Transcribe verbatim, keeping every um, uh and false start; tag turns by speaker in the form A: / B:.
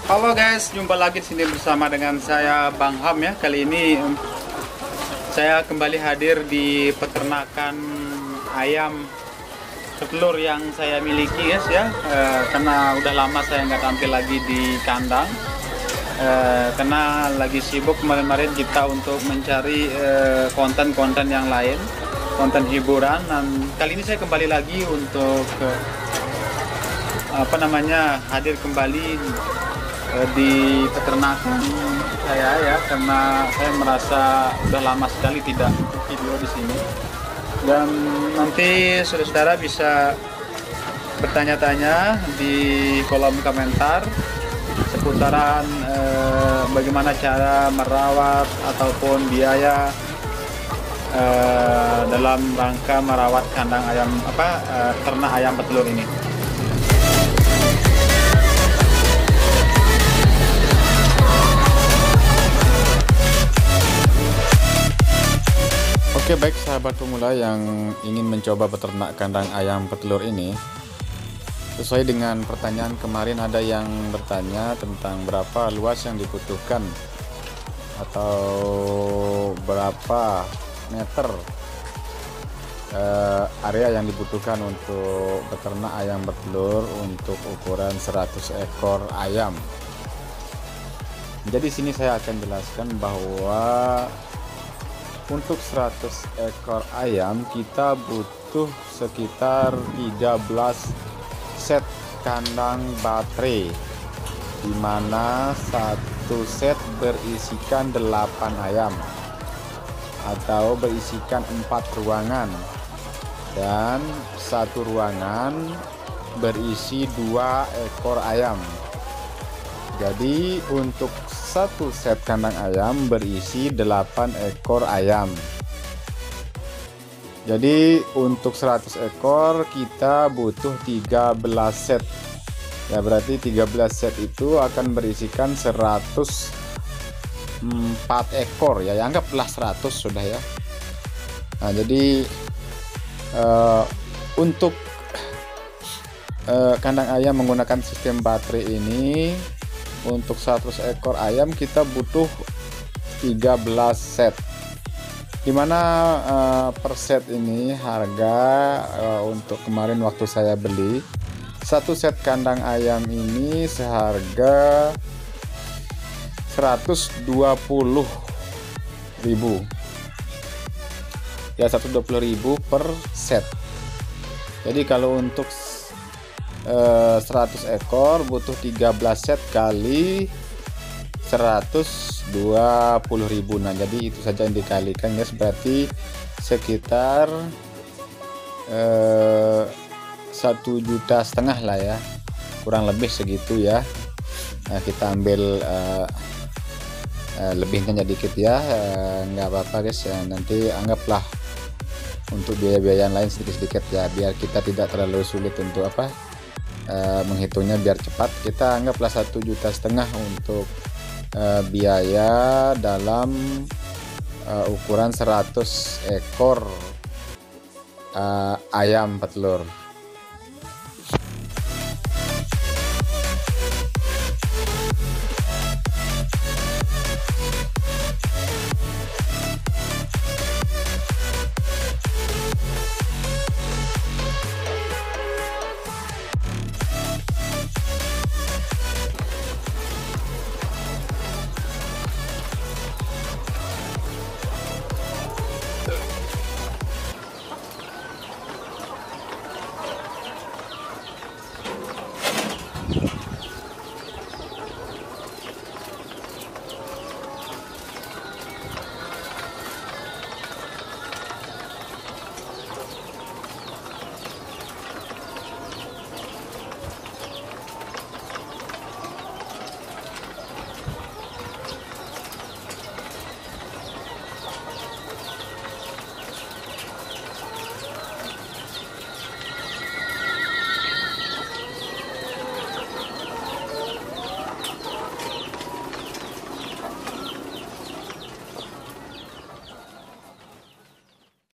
A: Halo guys, jumpa lagi di sini bersama dengan saya Bang Ham ya. Kali ini em, saya kembali hadir di peternakan ayam petelur yang saya miliki guys ya. Eh, karena udah lama saya nggak tampil lagi di kandang. Eh, karena lagi sibuk kemarin-kemarin kita untuk mencari eh, konten-konten yang lain, konten hiburan. Dan kali ini saya kembali lagi untuk eh, apa namanya hadir kembali di peternakan saya ya, karena saya merasa udah lama sekali tidak video di sini. Dan nanti saudara-saudara bisa bertanya-tanya di kolom komentar seputaran eh, bagaimana cara merawat ataupun biaya eh, dalam rangka merawat kandang ayam apa eh, ternak ayam petelur ini. Oke, baik sahabat pemula yang ingin mencoba peternak kandang ayam petelur ini, sesuai dengan pertanyaan kemarin ada yang bertanya tentang berapa luas yang dibutuhkan atau berapa meter eh, area yang dibutuhkan untuk peternak ayam petelur untuk ukuran seratus ekor ayam. Jadi sini saya akan jelaskan bahwa untuk seratus ekor ayam kita butuh sekitar tiga belas set kandang baterai, di mana satu set berisikan delapan ayam atau berisikan empat ruangan, dan satu ruangan berisi dua ekor ayam. Jadi untuk satu set kandang ayam berisi delapan ekor ayam. Jadi untuk seratus ekor kita butuh tiga belas set. Ya, berarti tiga belas set itu akan berisikan seratus empat ekor ya. Ya, anggaplah seratus sudah ya. Nah, jadi uh, untuk uh, kandang ayam menggunakan sistem baterai ini, untuk seratus ekor ayam kita butuh tiga belas set, dimana uh, per set ini harga uh, untuk kemarin waktu saya beli satu set kandang ayam ini seharga seratus dua puluh ribu ya, seratus dua puluh ribu per set. Jadi kalau untuk seratus ekor butuh tiga belas set kali seratus dua puluh ribu. Nah, jadi itu saja yang dikalikan guys, berarti sekitar eh, satu juta setengah lah ya, kurang lebih segitu ya. Nah, kita ambil eh, eh, lebihnya dikit ya, eh, nggak apa-apa guys ya, nanti anggaplah untuk biaya-biaya lain sedikit-sedikit ya, biar kita tidak terlalu sulit untuk apa Uh, menghitungnya biar cepat. Kita anggaplah satu juta setengah untuk uh, biaya dalam uh, ukuran seratus ekor uh, ayam petelur.